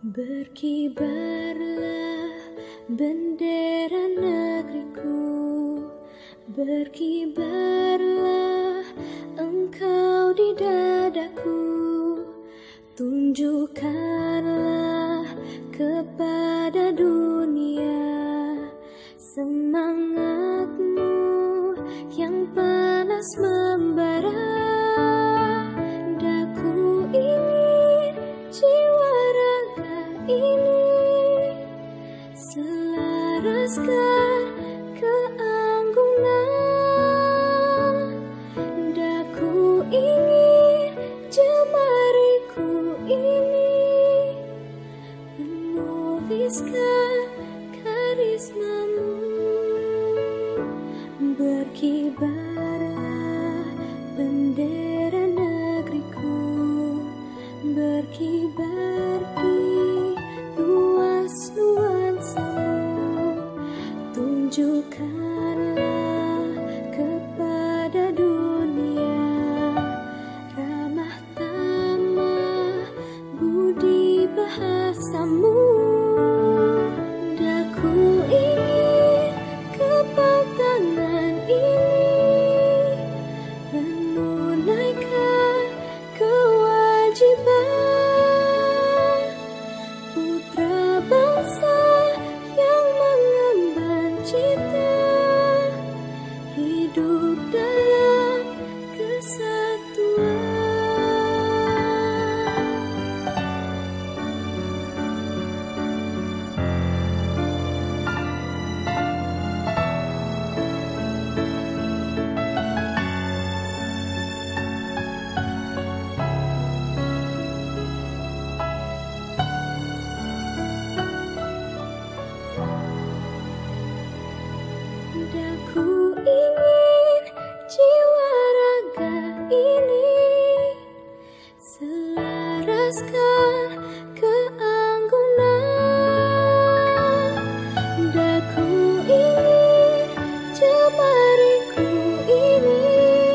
Berkibarlah bendera negeriku, berkibarlah engkau di dadaku, tunjukkanlah kepada dunia semangatmu yang panas membara. Daku ingin jiwa raga ini selaraskan keanggunan. Daku ingin jemariku ini menuliskan karismamu. Berkibarlah bendera negeriku, berkibar di luas nuansamu, tunjukkanlah kepada dunia ramah tamah budi bahasamu. Daku ingin kepal tangan ini menunaikan kewajiban putra bangsa yang mengemban cita hidup dalam kesatuan. Daku ingin jiwa raga ini selaraskan keanggunan. Daku ingin jemariku ini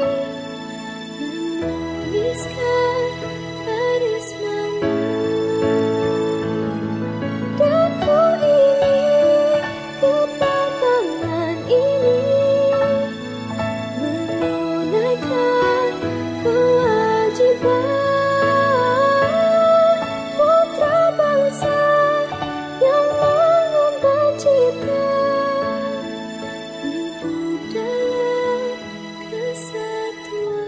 menuliskan karismamu. Daku ingin kepal tangan ini menunaikan kewajiban putra bangsa yang mengemban cita hidup dalam kesatuan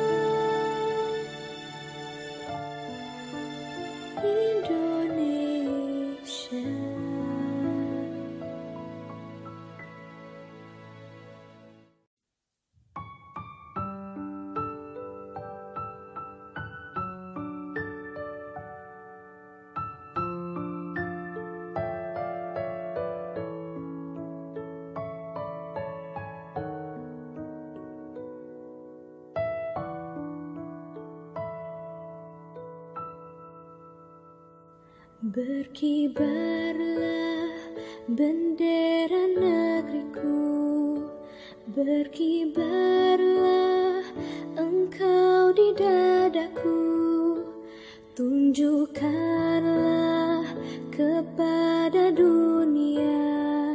Indonesia. Berkibarlah bendera negeriku, berkibarlah engkau di dadaku, tunjukkanlah kepada dunia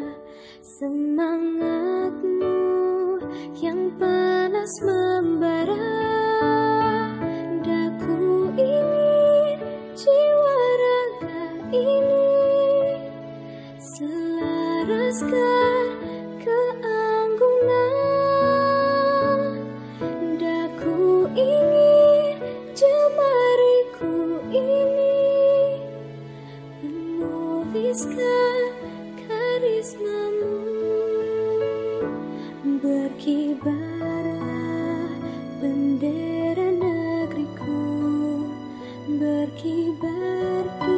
semangatmu yang panas membara. Daku ingin jiwa raga ini selaraskan keanggunan. Daku ingin jemariku ini menuliskan karismamu. Berkibarlah bendera negeriku, berkibar